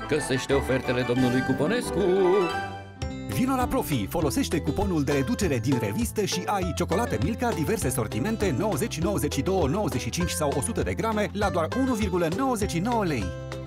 Găsește ofertele domnului Cuponescu. Vino la Profi, folosește cuponul de reducere din revistă și ai ciocolată Milka, diverse sortimente, 90, 92, 95 sau 100 de grame la doar 1,99 lei.